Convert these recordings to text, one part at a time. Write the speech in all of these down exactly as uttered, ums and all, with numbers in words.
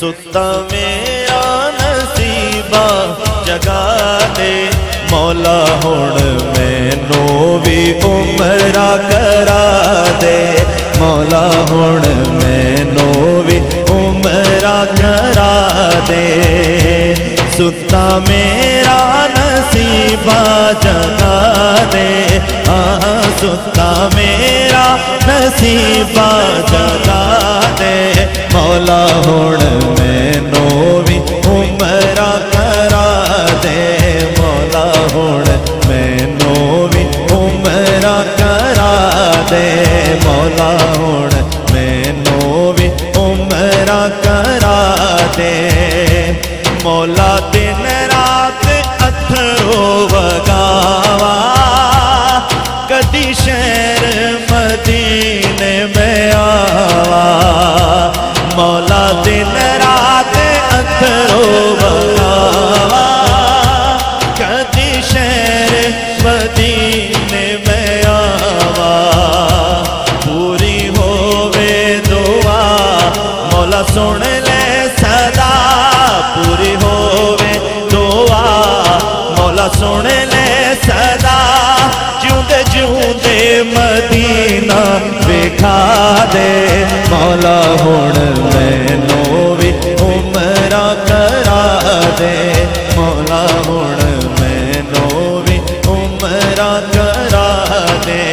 सुता मेरा नसीबा जगा दे मौला हुण मैनू भी उमरा करा दे मौला हुण मैनू भी उमरा करा दे सुता मेरा नसीबा जगा दे हाँ सुता मेरा नसीबा जगा दे मौला हुण मैनू भी उमरा करा दे मौला हुण मैनू भी उमरा करा दे मौला हुण मैनू भी उमरा करा दे मौला दिन रात अथरो वगावा कदी शहर मदीने में आवा मौला दिन रात अथरो वगावा कदी शहर मदीने में आवा पूरी होवे दुआ मौला सुन ले सदा पूरी होवे दुआ मौला सुन ले सदा जिउंदे जिउंदे मदीना विखा दे मौला हुण मैनू भी उमरा करा दे मौला हुण मैनू भी उमरा करा दे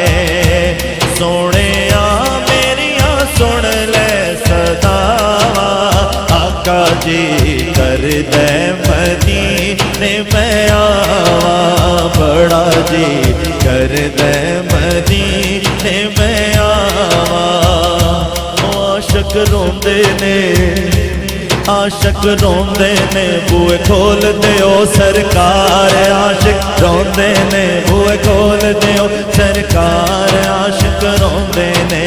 सोहणिया मेरिया सुन ले सदावा आका जी कर दे मदीने में आवा बड़ा जी कर दे मदीने में आवा आशिक रोंदे ने आशिक रोंदे ने बूए खोल दियो सरकार आशिक रोंदे ने बूए खोल दियो सरकार आशिक रोंदे ने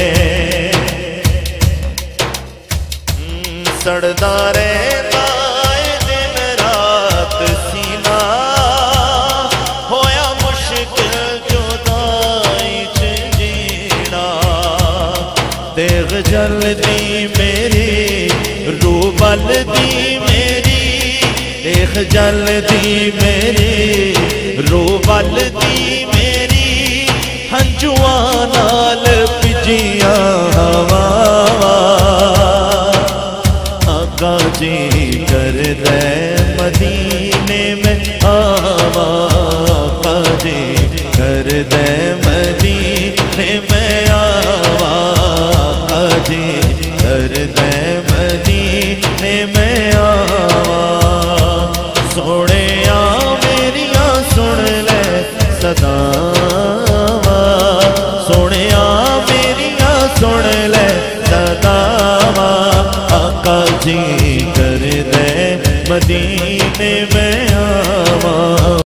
सड़दा रहंदा ए दिन रात सीना होया मुश्किल जुदाई च जीना देख जलदी मेरी रूह बलदी मेरी देख जलदी मेरी रूह बलदी मेरी हंजुआं नाल पिजियां हवावां आका जी कर दे मदीने में आवा आका जी कर दे मदीने में आवा आका जी कर दे मदीने में आवा सोहणिया मेरिया सुन ले सदावा सोहणिया मेरिया सुन ले सदावा आका जी कर दे मदीने में